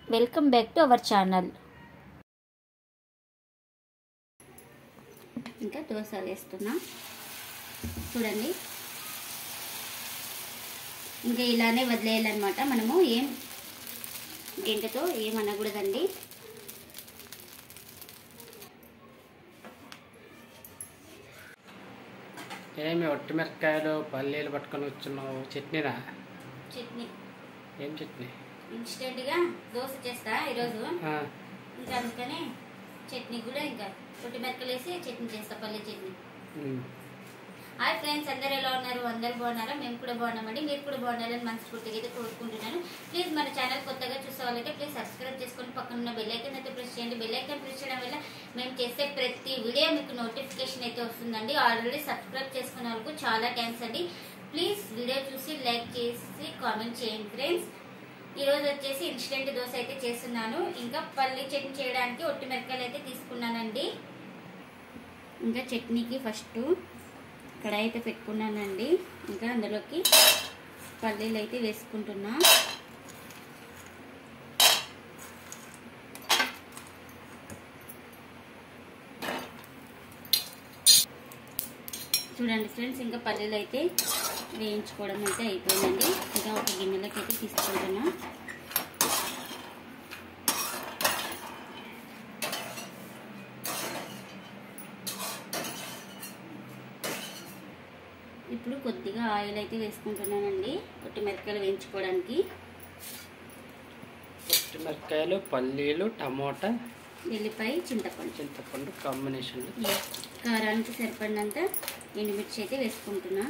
Welcome back to our channel. ఇంకా దోశ వేస్తున్నా చూడండి. ఇంకా ఇలానే వదిలేయాలన్నమాట. మనము ఏం గంటతో ఏమనకూడదండి. ఏమి ఒట్టిమిరపకాయలు పల్లీలు పట్టుకొని వచ్చున్నావు? చట్నీనా? చట్నీ. ఏం చట్నీ? ఇన్స్టెంట్గా దోశ చేస్తా ఈరోజు. ఇంకా అందుకని చట్నీ కూడా ఇంకా ఒట్టిమిరపకాయలు వేసి చట్నీ చేస్తా, పల్లీ చట్నీ. హాయ్ ఫ్రెండ్స్, అందరు ఎలా ఉన్నారు? అందరు బాగున్నారా? మేము కూడా బాగున్నామండి. మీరు కూడా బాగున్నారని మనస్ఫూర్తిగా అయితే కోరుకుంటున్నాను. ప్లీజ్ మన ఛానల్ కొత్తగా చూసే వాళ్ళైతే ప్లీజ్ సబ్స్క్రైబ్ చేసుకొని పక్కన ఉన్న బెల్ ఐకాన్ అయితే ప్రెస్ చేయండి. బెల్ ఐకాన్ ప్రెస్ చేయడం వల్ల మేము చేసే ప్రతి వీడియో మీకు నోటిఫికేషన్ అయితే వస్తుందండి. ఆల్రెడీ సబ్స్క్రైబ్ చేసుకున్న వాళ్ళకు చాలా థ్యాంక్స్ అండి. ప్లీజ్ వీడియో చూసి లైక్ చేసి కామెంట్ చేయండి ఫ్రెండ్స్. ఈరోజు వచ్చేసి ఇన్స్టెంట్ దోశ అయితే చేస్తున్నాను. ఇంకా పల్లీ చట్నీ చేయడానికి ఒట్టిమిరపకాయలు అయితే తీసుకున్నానండి. ఇంకా చట్నీకి ఫస్ట్ కడాయి అయితే పెట్టుకున్నానండి. ఇంకా అందులోకి పల్లీలు అయితే వేసుకుంటున్నా. చూడండి ఫ్రెండ్స్, ఇంకా పల్లీలు అయితే వేయించుకోవడం అయితే అయిపోయిందండి. ఇంకా ఒక గిన్నెలోకి అయితే తీసుకుంటున్నా. ఇప్పుడు కొద్దిగా ఆయిల్ అయితే వేసుకుంటున్నానండి ఒట్టిమిరపకాయలు వేయించుకోవడానికి. ఒట్టిమిరపకాయలు, పల్లీలు, టమోటా, ఎల్లిపాయ, చింతపండు కాంబినేషన్. కారానికి సరిపడినంత ఎండుమిర్చి అయితే వేసుకుంటున్నా.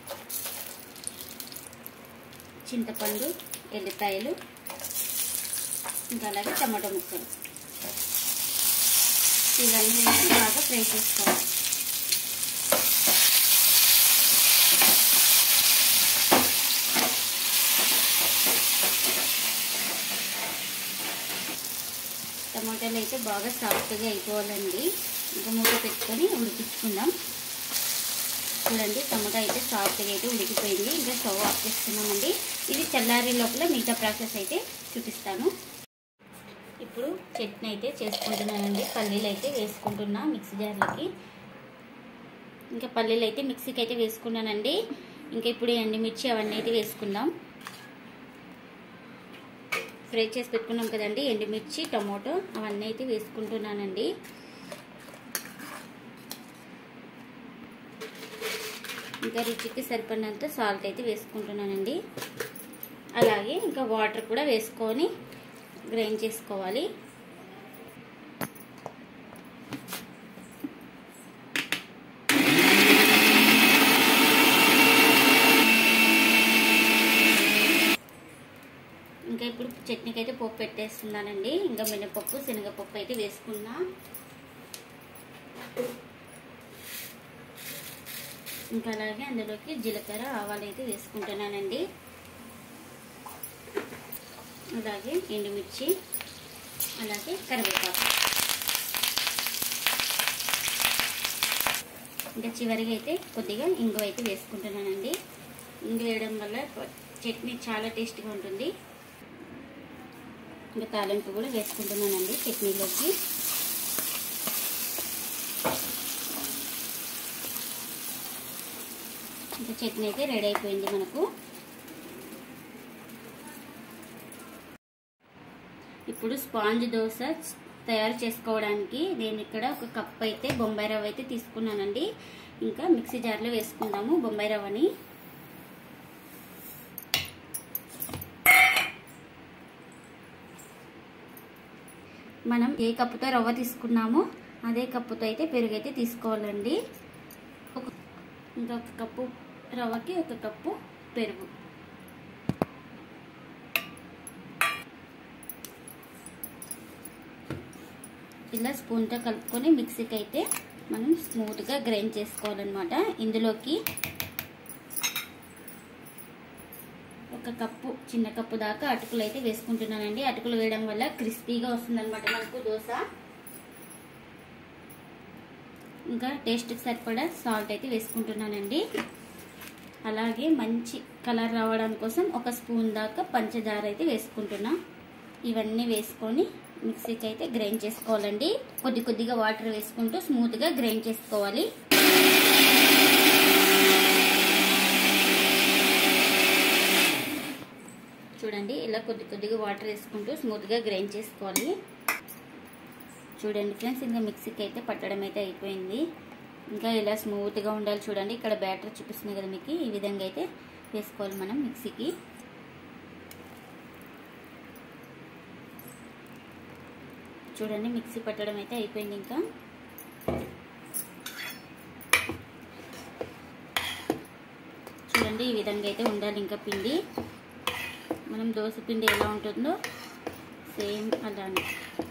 చింతపండు, ఎల్లిపాయలు, ఇంకా అలాగే టమాటో ముక్కలు ఇవన్నీ వేసి బాగా ఫ్రై చేసుకోవాలి. టమాటాలు అయితే బాగా సాఫ్ట్గా అయిపోవాలండి. ఇంకా మూత పెట్టుకొని ఉడికించుకుందాం. చూడండి, టమాటా అయితే సాఫ్ట్గా అయితే ఉడికిపోయింది. ఇంకా స్టవ్ ఆఫ్ చేస్తున్నామండి. ఇది చల్లారి లోపల మిగతా ప్రాసెస్ అయితే చూపిస్తాను. ఇప్పుడు చట్నీ అయితే చేసుకుంటున్నానండి. పల్లీలు అయితే వేసుకుంటున్నా మిక్సీ జార్లోకి. ఇంకా పల్లీలు అయితే మిక్సీకి అయితే వేసుకున్నానండి. ఇంకా ఇప్పుడు ఎండుమిర్చి అవన్నీ అయితే వేసుకుందాం. ఫ్రై చేసి పెట్టుకున్నాం కదండి ఎండుమిర్చి, టమోటో అవన్నీ అయితే వేసుకుంటున్నానండి. ఇంకా రుచికి సరిపడినంత సాల్ట్ అయితే వేసుకుంటున్నానండి. అలాగే ఇంకా వాటర్ కూడా వేసుకొని గ్రైండ్ చేసుకోవాలి. ఇంకా ఇప్పుడు చట్నీకి అయితే పోపు పెట్టేస్తున్నానండి. ఇంకా మినపప్పు, శనగపప్పు అయితే వేసుకున్నా. ఇంకా అలాగే అందులోకి జీలకర్ర, ఆవాలు అయితే వేసుకుంటున్నానండి. అలాగే ఎండుమిర్చి, అలాగే కరివేపాకు. ఇంకా చివరిగా అయితే కొద్దిగా ఇంగువ అయితే వేసుకుంటున్నానండి. ఇంగు వేయడం వల్ల చట్నీ చాలా టేస్ట్గా ఉంటుంది. ఇంకా తాలింపు కూడా వేసుకుంటున్నానండి చట్నీలోకి. ఇంకా చట్నీ అయితే రెడీ అయిపోయింది మనకు. ఇప్పుడు స్పాంజ్ దోశ తయారు చేసుకోవడానికి నేను ఇక్కడ ఒక కప్ అయితే బొంబాయి రవ్వ అయితే తీసుకున్నానండి. ఇంకా మిక్సీ జార్లో వేసుకుందాము బొంబాయి రవ్వని. మనం ఏ కప్పుతో రవ్వ తీసుకున్నామో అదే కప్పుతో అయితే పెరుగు అయితే తీసుకోవాలండి. ఇంకా ఒక కప్పు రవ్వకి ఒక కప్పు పెరుగు. ఇలా స్పూన్తో కలుపుకొని మిక్సీకి అయితే మనం స్మూత్గా గ్రైండ్ చేసుకోవాలన్నమాట. ఇందులోకి ఒక కప్పు, చిన్న కప్పు దాకా అటుకులు అయితే వేసుకుంటున్నానండి. అటుకులు వేయడం వల్ల క్రిస్పీగా వస్తుందన్నమాట మనకు దోశ. ఇంకా టేస్ట్కి సరిపడా సాల్ట్ అయితే వేసుకుంటున్నానండి. అలాగే మంచి కలర్ రావడం కోసం ఒక స్పూన్ దాకా పంచదార అయితే వేసుకుంటున్నా. ఇవన్నీ వేసుకొని మిక్సీకి అయితే గ్రైండ్ చేసుకోవాలండి. కొద్దిగా వాటర్ వేసుకుంటూ స్మూత్గా గ్రైండ్ చేసుకోవాలి. చూడండి ఇలా కొద్దిగా వాటర్ వేసుకుంటూ స్మూత్గా గ్రైండ్ చేసుకోవాలి. చూడండి ఫ్రెండ్స్, ఇంకా మిక్సీకి అయితే పట్టడం అయితే అయిపోయింది. ఇంకా ఇలా స్మూత్గా ఉండాలి. చూడండి ఇక్కడ బ్యాటర్ చూపిస్తుంది కదా మీకు, ఈ విధంగా అయితే వేసుకోవాలి మనం మిక్సీకి. చూడండి మిక్సీ పట్టడం అయితే అయిపోయింది. ఇంకా చూడండి ఈ విధంగా అయితే ఉండాలి. ఇంకా పిండి మనం దోశ పిండి ఎలా ఉంటుందో సేమ్ అలానే.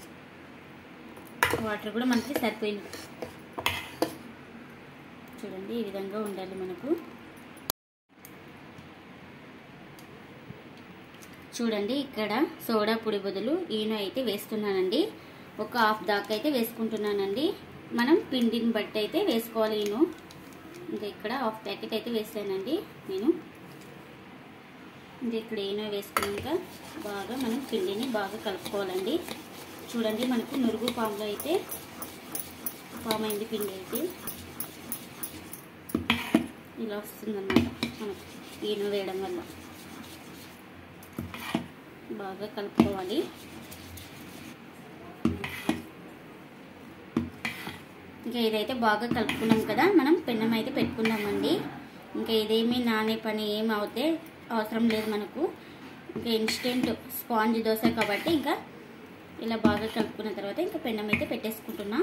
వాటర్ కూడా మనకి సరిపోయింది. చూడండి ఈ విధంగా ఉండాలి మనకు. చూడండి ఇక్కడ సోడా పొడి బదులు ఈనో అయితే వేస్తున్నానండి. ఒక హాఫ్ దాకా అయితే వేసుకుంటున్నానండి. మనం పిండిని బట్టి అయితే వేసుకోవాలి ఈనో. ఇంకా ఇక్కడ హాఫ్ ప్యాకెట్ అయితే వేసానండి నేను. ఇంకా ఇక్కడ ఈనో వేసుకున్నాక బాగా మనం పిండిని బాగా కలుపుకోవాలండి. చూడండి మనకు నురుగు పాములో అయితే ఫామ్ అయింది పిండి అయితే. ఇలా వస్తుందన్నమాట మనకు ఈనో వేయడం వల్ల. బాగా కలుపుకోవాలి. ఇంకా ఇదైతే బాగా కలుపుకున్నాం కదా, మనం పెన్నం అయితే పెట్టుకుందామండి. ఇంకా ఇదేమి నానే పని ఏమి అవుతే అవసరం లేదు మనకు. ఇంకా ఇన్స్టెంట్ స్పాంజ్ దోశ కాబట్టి ఇంకా ఇలా బాగా కలుపుకున్న తర్వాత ఇంకా పెన్నం అయితే పెట్టేసుకుంటున్నా.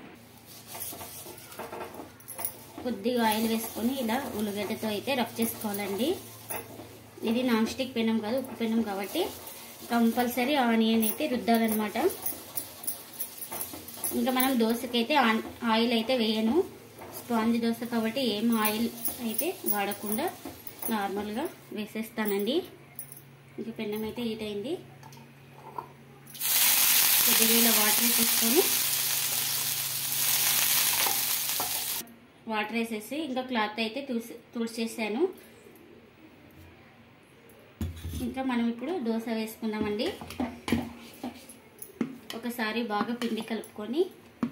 కొద్దిగా ఆయిల్ వేసుకొని ఇలా ఉల్లిగడ్డతో అయితే రఫ్ చేసుకోవాలండి. ఇది నాన్ స్టిక్ పెన్నం కాదు, ఉప్పు పెన్నం కాబట్టి కంపల్సరీ ఆనియన్ అయితే రుద్దాలన్నమాట. ఇంకా మనం దోశకైతే ఆయిల్ అయితే వేయను, స్పాంజ్ దోశ కాబట్టి ఏం ఆయిల్ అయితే వాడకుండా నార్మల్గా వేసేస్తానండి. ఇంకా పెన్నం అయితే హీట్ అయింది. కొద్దిగా వాటర్ వేసేసుకొని వాటర్ వేసేసి ఇంకా క్లాత్ అయితే తుడిచేసాను. ఇంకా మనం ఇప్పుడు దోశ వేసుకుందామండి. ఒకసారి బాగా పిండి కలుపుకొని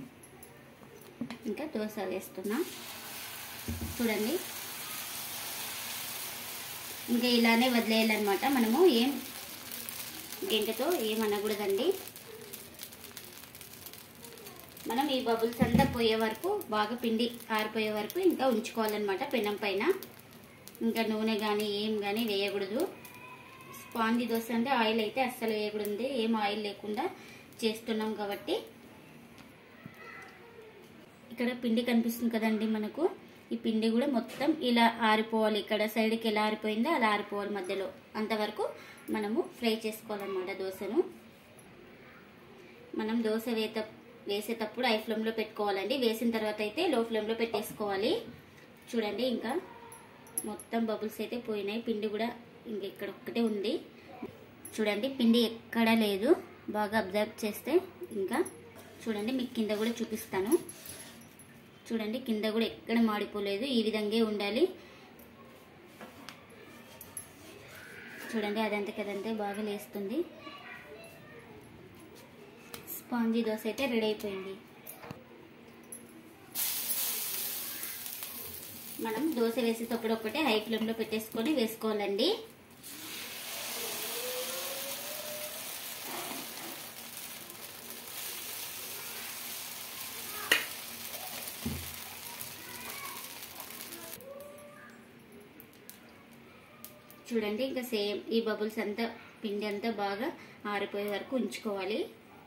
ఇంకా దోశ వేస్తున్నా. చూడండి ఇంకా ఇలానే వదిలేయాలన్నమాట. మనము ఏం గంటతో ఏమనకూడదండి. మనం ఈ బబుల్స్ అంతా పోయే వరకు బాగా పిండి ఆరిపోయే వరకు ఇంకా ఉంచుకోవాలన్నమాట పెనం పైన. ఇంకా నూనె కానీ ఏం కానీ వేయకూడదు. స్పాంజీ దోశ అంటే ఆయిల్ అయితే అస్సలు వేయకూడదు. ఏం ఆయిల్ లేకుండా చేస్తున్నాం కాబట్టి. ఇక్కడ పిండి కనిపిస్తుంది కదండి మనకు, ఈ పిండి కూడా మొత్తం ఇలా ఆరిపోవాలి. ఇక్కడ సైడ్కి ఎలా ఆరిపోయిందో అలా ఆరిపోవాలి. మధ్యలో అంతవరకు మనము ఫ్రై చేసుకోవాలన్నమాట దోశను. మనం దోశ వేసేటప్పుడు హై ఫ్లేమ్లో పెట్టుకోవాలండి. వేసిన తర్వాత అయితే లో ఫ్లేమ్లో పెట్టేసుకోవాలి. చూడండి ఇంకా మొత్తం బబుల్స్ అయితే పోయినాయి. పిండి కూడా ఇంక ఇక్కడ ఒక్కటే ఉంది. చూడండి పిండి ఎక్కడా లేదు. బాగా అబ్జర్వ్ చేస్తే ఇంకా చూడండి మీకు కింద కూడా చూపిస్తాను. చూడండి కింద కూడా ఎక్కడ మాడిపోలేదు. ఈ విధంగా ఉండాలి. చూడండి అదంతే కదంతే బాగా లేస్తుంది. స్పాంజీ దోశ అయితే రెడీ అయిపోయింది. మనం దోశ వేసేటప్పుడు ఒకటే హై ఫ్లేమ్లో పెట్టేసుకొని వేసుకోవాలండి. చూడండి ఇంకా సేమ్ ఈ బబుల్స్ అంతా పిండి అంతా బాగా ఆరిపోయే వరకు ఉంచుకోవాలి.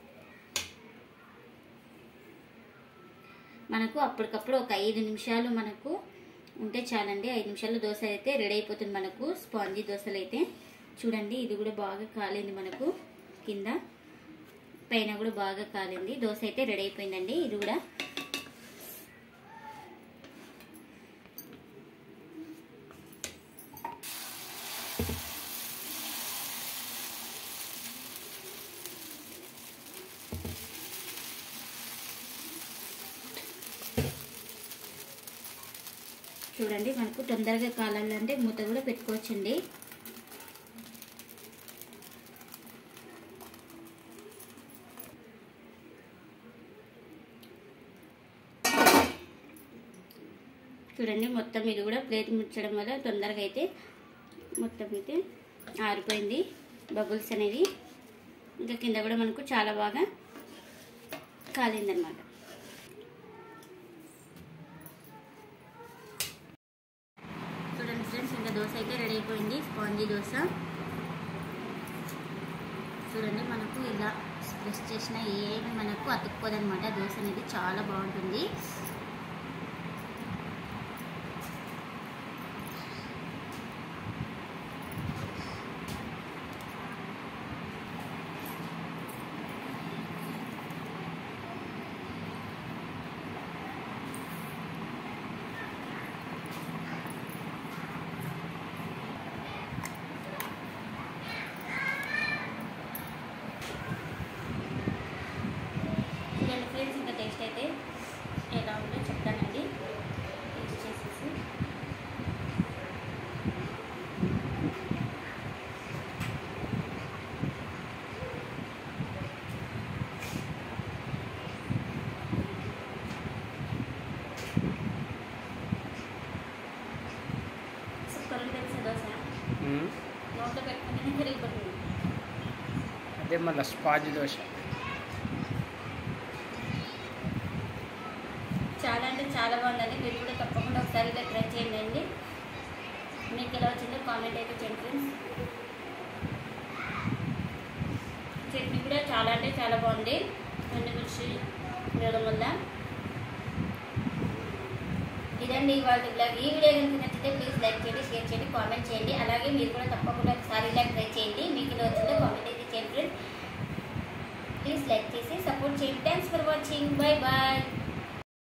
మనకు అప్పటికప్పుడు ఒక 5 నిమిషాలు మనకు ఉంటే చాలండి. 5 నిమిషాల్లో దోశ అయితే రెడీ అయిపోతుంది మనకు, స్పాంజీ దోశలు అయితే. చూడండి ఇది కూడా బాగా కాలింది మనకు, కింద పైన కూడా బాగా కాలింది. దోశ అయితే రెడీ అయిపోయిందండి. ఇది కూడా చూడండి మనకు తొందరగా కాలాలంటే మూత కూడా పెట్టుకోవచ్చండి. చూడండి మొత్తం ఇది కూడా ప్లేట్ ముచ్చడం వల్ల తొందరగా అయితే మొత్తం అయితే ఆరిపోయింది బబుల్స్ అనేది. ఇంకా కింద కూడా మనకు చాలా బాగా కాలిందనమాట. చూడండి ఫ్రెండ్స్, ఇంకా దోశ అయితే రెడీ అయిపోయింది. స్పాంజీ దోశ చూడండి, మనకు ఇలా ప్రెస్ చేసిన ఏమి మనకు అతుక్కోదనమాట. దోశ అనేది చాలా బాగుంటుంది. ఫ్రెండ్స్, ఇంకా టేస్ట్ అయితే ఎలా ఉందో చెప్తానండి. టేస్ట్ చేసేసి సూపర్ తెలుసా దోశ, నోట్లో పెట్టుకుంటేనే కరిగిపోతుంది. అదే మళ్ళీ స్పాంజీ దోశ చాలా అంటే చాలా బాగుందండి. మీరు కూడా తప్పకుండా ఒకసారి ఇలా ట్రై చేయండి. మీకు ఎలా వచ్చిందో కామెంట్ అయితే చేయండి ఫ్రెండ్స్. చట్నీ కూడా చాలా అంటే చాలా బాగుంది. అన్ని మిర్చి వేయడం వల్ల. ఇదండి ఇవాళ బ్లాగ్. ఈ వీడియో కనుక నచ్చితే ప్లీజ్ లైక్ చేయండి, షేర్ చేయండి, కామెంట్ చేయండి. అలాగే మీరు కూడా తప్పకుండా ఒకసారి ఇలా ట్రై చేయండి. మీకు ఎలా వచ్చిందో కామెంట్ అయితే చేయండి ఫ్రెండ్స్. ప్లీజ్ లైక్ చేసి సపోర్ట్ చేయండి. Thanks for watching. Bye bye.